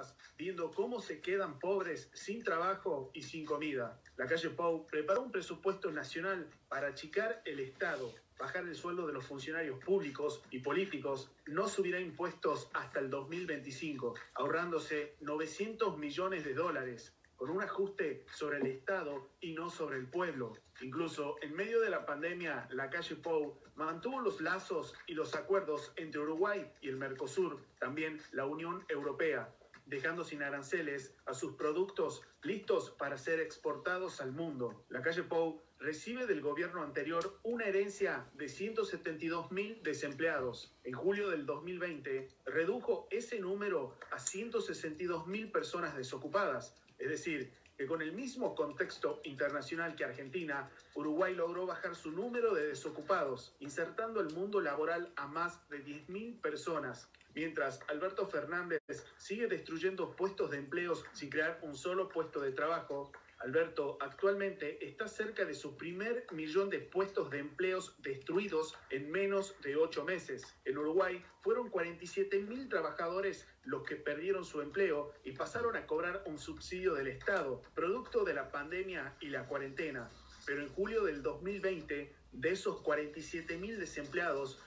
casas, viendo cómo se quedan pobres sin trabajo y sin comida. Lacalle Pou preparó un presupuesto nacional para achicar el Estado, bajar el sueldo de los funcionarios públicos y políticos, no subirá impuestos hasta el 2025, ahorrándose 900 millones de dólares, con un ajuste sobre el Estado y no sobre el pueblo. Incluso en medio de la pandemia, Lacalle Pou mantuvo los lazos y los acuerdos entre Uruguay y el Mercosur, también la Unión Europea, dejando sin aranceles a sus productos listos para ser exportados al mundo. Lacalle Pou recibe del gobierno anterior una herencia de 172.000 desempleados. En julio del 2020 redujo ese número a 162.000 personas desocupadas. Es decir, que con el mismo contexto internacional que Argentina, Uruguay logró bajar su número de desocupados, insertando el mundo laboral a más de 10.000 personas. Mientras Alberto Fernández sigue destruyendo puestos de empleos sin crear un solo puesto de trabajo, Alberto actualmente está cerca de su primer millón de puestos de empleos destruidos en menos de 8 meses. En Uruguay fueron 47.000 trabajadores los que perdieron su empleo y pasaron a cobrar un subsidio del Estado, producto de la pandemia y la cuarentena. Pero en julio del 2020, de esos 47.000 desempleados,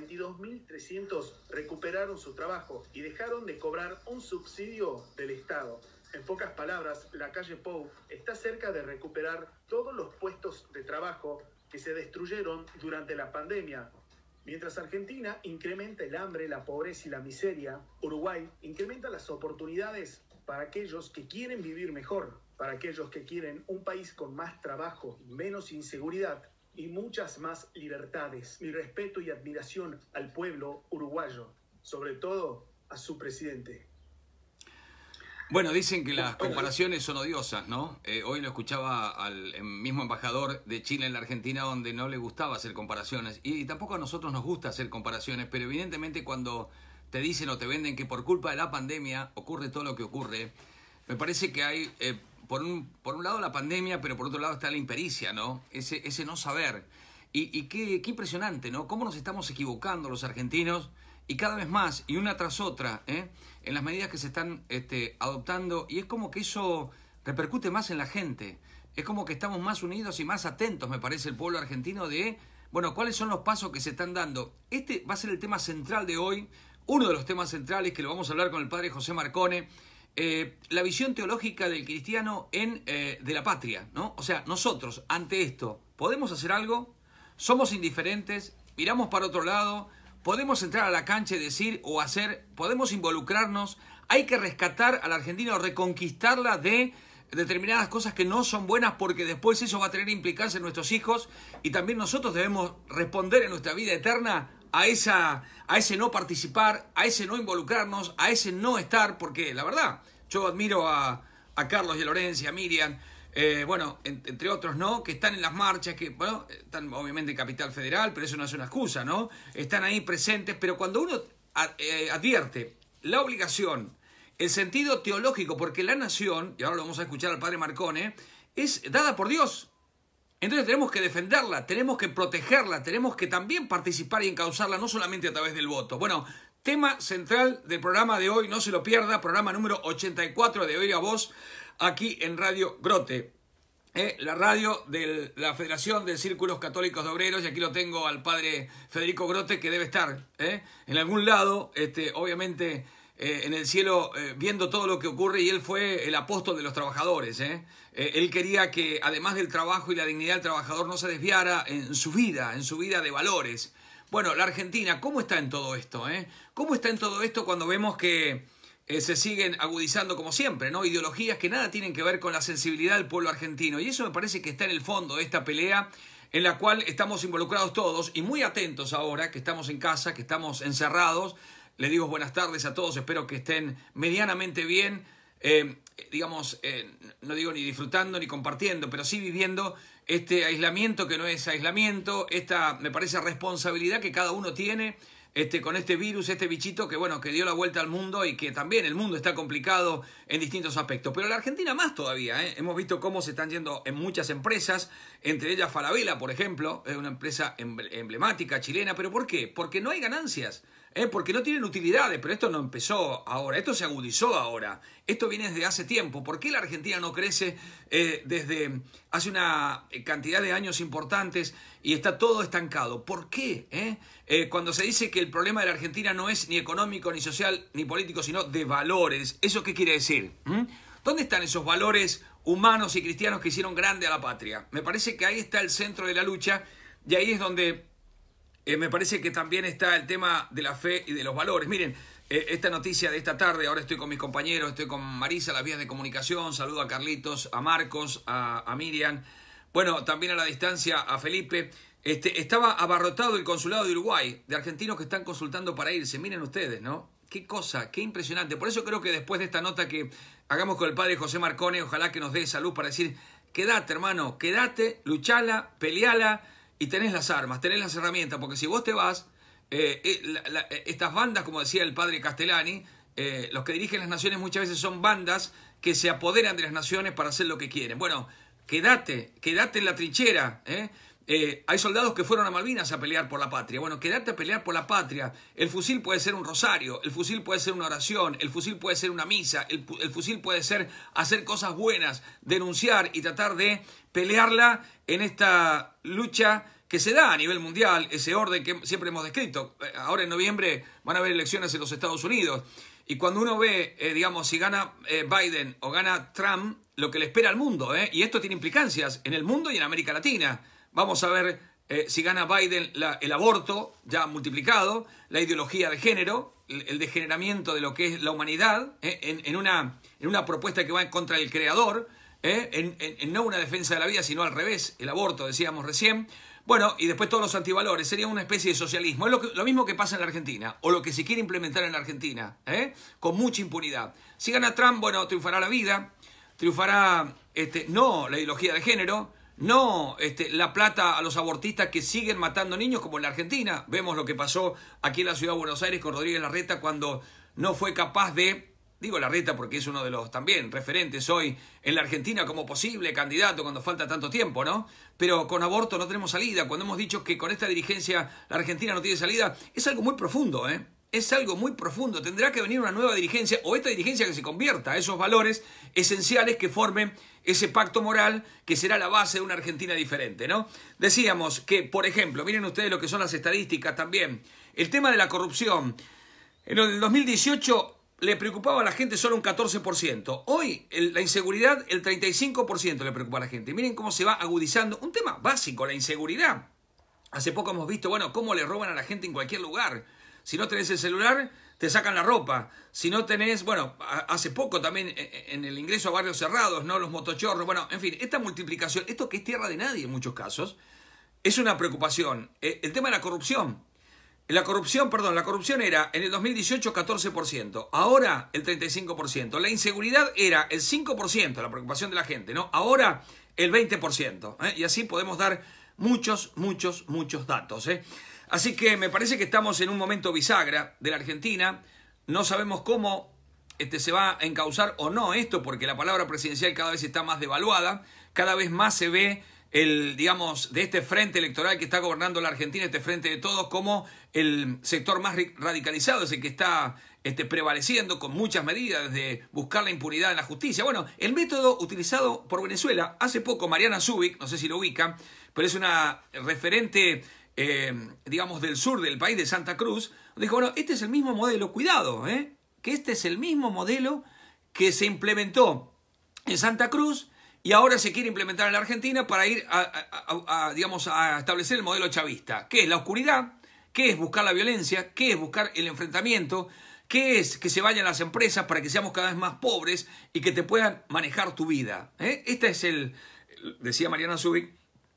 42.300 recuperaron su trabajo y dejaron de cobrar un subsidio del Estado. En pocas palabras, Lacalle Pou está cerca de recuperar todos los puestos de trabajo que se destruyeron durante la pandemia. Mientras Argentina incrementa el hambre, la pobreza y la miseria, Uruguay incrementa las oportunidades para aquellos que quieren vivir mejor, para aquellos que quieren un país con más trabajo, menos inseguridad y muchas más libertades. Mi respeto y admiración al pueblo uruguayo, sobre todo a su presidente. Bueno, dicen que las comparaciones son odiosas, ¿no? Hoy lo escuchaba al mismo embajador de Chile en la Argentina, donde no le gustaba hacer comparaciones. Y tampoco a nosotros nos gusta hacer comparaciones, pero evidentemente cuando te dicen o te venden que por culpa de la pandemia ocurre todo lo que ocurre, me parece que hay, por un lado la pandemia, pero por otro lado está la impericia, ¿no? Ese no saber. Y qué impresionante, ¿no? Cómo nos estamos equivocando los argentinos y cada vez más, y una tras otra, en las medidas que se están adoptando, y es como que eso repercute más en la gente. Es como que estamos más unidos y más atentos, me parece, el pueblo argentino de, bueno, cuáles son los pasos que se están dando. Este va a ser el tema central de hoy, uno de los temas centrales que lo vamos a hablar con el padre José Marcone, la visión teológica del cristiano de la patria, ¿no? O sea, nosotros, ante esto, ¿podemos hacer algo? ¿Somos indiferentes? ¿Miramos para otro lado? ¿Podemos entrar a la cancha y decir o hacer? ¿Podemos involucrarnos? Hay que rescatar a la Argentina o reconquistarla de determinadas cosas que no son buenas, porque después eso va a tener implicancias en nuestros hijos, y también nosotros debemos responder en nuestra vida eterna a ese no participar, a ese no involucrarnos, a ese no estar, porque la verdad, yo admiro a Carlos y a Lorencia, a Miriam, bueno, entre otros, ¿no? Que están en las marchas, que, bueno, están obviamente en Capital Federal, pero eso no es una excusa, ¿no? Están ahí presentes, pero cuando uno advierte la obligación, el sentido teológico, porque la nación, y ahora lo vamos a escuchar al padre Marcone, es dada por Dios. Entonces tenemos que defenderla, tenemos que protegerla, tenemos que también participar y encauzarla, no solamente a través del voto. Bueno, tema central del programa de hoy, no se lo pierda, programa número 84 de Oiga Voz, aquí en Radio Grote, la radio de la Federación de Círculos Católicos de Obreros, y aquí lo tengo al padre Federico Grote, que debe estar en algún lado, obviamente en el cielo, viendo todo lo que ocurre, y él fue el apóstol de los trabajadores. Él quería que, además del trabajo y la dignidad del trabajador, no se desviara en su vida de valores. Bueno, la Argentina, ¿cómo está en todo esto? ¿Cómo está en todo esto cuando vemos que se siguen agudizando, como siempre, ¿no? Ideologías que nada tienen que ver con la sensibilidad del pueblo argentino? Y eso me parece que está en el fondo de esta pelea, en la cual estamos involucrados todos y muy atentos ahora, que estamos en casa, que estamos encerrados. Les digo buenas tardes a todos, espero que estén medianamente bien, no digo ni disfrutando ni compartiendo, pero sí viviendo este aislamiento que no es aislamiento, esta, me parece, responsabilidad que cada uno tiene con este virus, este bichito que, bueno, que dio la vuelta al mundo, y que también el mundo está complicado en distintos aspectos. Pero la Argentina más todavía, hemos visto cómo se están yendo en muchas empresas, entre ellas Falabella, por ejemplo, es una empresa emblemática chilena. ¿Pero por qué? Porque no hay ganancias. porque no tienen utilidades, pero esto no empezó ahora, esto se agudizó ahora, esto viene desde hace tiempo. ¿Por qué la Argentina no crece desde hace una cantidad de años importantes y está todo estancado? ¿Por qué? Cuando se dice que el problema de la Argentina no es ni económico, ni social, ni político, sino de valores, ¿eso qué quiere decir? ¿Dónde están esos valores humanos y cristianos que hicieron grande a la patria? Me parece que ahí está el centro de la lucha y ahí es donde me parece que también está el tema de la fe y de los valores. Miren, esta noticia de esta tarde, ahora estoy con mis compañeros, estoy con Marisa, las vías de comunicación, saludo a Carlitos, a Marcos, a Miriam, bueno, también a la distancia a Felipe. Estaba abarrotado el consulado de Uruguay, de argentinos que están consultando para irse. Miren ustedes, ¿no? Qué cosa, qué impresionante. Por eso creo que después de esta nota que hagamos con el padre José Marcone, ojalá que nos dé salud para decir, quédate hermano, quédate, luchala, peleala, y tenés las armas, tenés las herramientas, porque si vos te vas, estas bandas, como decía el padre Castellani, los que dirigen las naciones muchas veces son bandas que se apoderan de las naciones para hacer lo que quieren. Bueno, quédate en la trinchera, hay soldados que fueron a Malvinas a pelear por la patria. Bueno, quédate a pelear por la patria. El fusil puede ser un rosario, el fusil puede ser una oración, el fusil puede ser una misa, el fusil puede ser hacer cosas buenas, denunciar y tratar de pelearla en esta lucha que se da a nivel mundial, ese orden que siempre hemos descrito. Ahora en noviembre van a haber elecciones en los Estados Unidos. Y cuando uno ve, digamos, si gana Biden o gana Trump, lo que le espera al mundo, y esto tiene implicancias en el mundo y en América Latina. Vamos a ver si gana Biden el aborto ya multiplicado, la ideología de género, el degeneramiento de lo que es la humanidad, en una propuesta que va en contra del creador, en no una defensa de la vida, sino al revés, el aborto, decíamos recién. Bueno, y después todos los antivalores, sería una especie de socialismo. Es lo mismo que pasa en la Argentina, o lo que se quiere implementar en la Argentina, con mucha impunidad. Si gana Trump, bueno, triunfará la vida, triunfará no la ideología de género, no la plata a los abortistas que siguen matando niños como en la Argentina. Vemos lo que pasó aquí en la ciudad de Buenos Aires con Rodríguez Larreta cuando no fue capaz de, digo Larreta porque es uno de los también referentes hoy en la Argentina como posible candidato cuando falta tanto tiempo, ¿no? Pero con aborto no tenemos salida. Cuando hemos dicho que con esta dirigencia la Argentina no tiene salida, es algo muy profundo, Es algo muy profundo. Tendrá que venir una nueva dirigencia o esta dirigencia que se convierta a esos valores esenciales que formen ese pacto moral que será la base de una Argentina diferente, ¿no? Decíamos que, por ejemplo, miren ustedes lo que son las estadísticas también. El tema de la corrupción. En el 2018 le preocupaba a la gente solo un 14%. Hoy la inseguridad, el 35% le preocupa a la gente. Miren cómo se va agudizando. Un tema básico, la inseguridad. Hace poco hemos visto, bueno, cómo le roban a la gente en cualquier lugar. Si no tenés el celular, te sacan la ropa. Si no tenés, bueno, hace poco también en el ingreso a barrios cerrados, ¿no? Los motochorros, bueno, en fin, esta multiplicación, esto que es tierra de nadie en muchos casos, es una preocupación. El tema de la corrupción. La corrupción era en el 2018 14%, ahora el 35%. La inseguridad era el 5%, la preocupación de la gente, ¿no? Ahora el 20%. Y así podemos dar muchos datos, Así que me parece que estamos en un momento bisagra de la Argentina. No sabemos cómo se va a encauzar o no esto, porque la palabra presidencial cada vez está más devaluada, cada vez más se ve digamos, de este frente electoral que está gobernando la Argentina, este frente de todos, como el sector más radicalizado es el que está prevaleciendo con muchas medidas de buscar la impunidad en la justicia. Bueno, el método utilizado por Venezuela, hace poco Mariana Zubik, no sé si lo ubican, pero es una referente, digamos, del sur del país, de Santa Cruz, dijo, bueno, este es el mismo modelo, cuidado, que este es el mismo modelo que se implementó en Santa Cruz y ahora se quiere implementar en la Argentina para ir digamos, a establecer el modelo chavista. ¿Qué es la oscuridad? ¿Qué es buscar la violencia? ¿Qué es buscar el enfrentamiento? ¿Qué es que se vayan las empresas para que seamos cada vez más pobres y que te puedan manejar tu vida? Este es decía Mariana Zubik,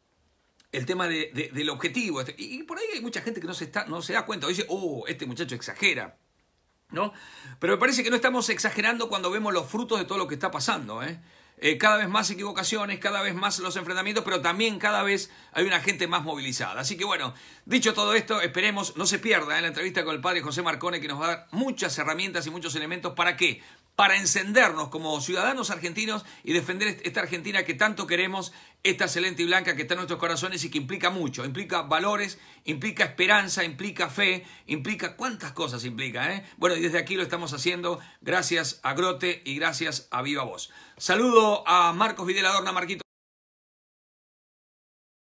el tema del objetivo. Y por ahí hay mucha gente que no se da cuenta. Dice, este muchacho exagera, ¿no? Pero me parece que no estamos exagerando cuando vemos los frutos de todo lo que está pasando, cada vez más equivocaciones, cada vez más los enfrentamientos, pero también cada vez hay una gente más movilizada. Así que bueno, dicho todo esto, esperemos, no se pierda la entrevista con el padre José Marcone, que nos va a dar muchas herramientas y muchos elementos. ¿Para qué? Para encendernos como ciudadanos argentinos y defender esta Argentina que tanto queremos, esta celeste y blanca que está en nuestros corazones y que implica mucho, implica valores, implica esperanza, implica fe, implica cuántas cosas implica, ¿eh? Bueno, y desde aquí lo estamos haciendo gracias a Grote y gracias a Viva Voz. Saludo a Marcos Videla Adorna, Marquito.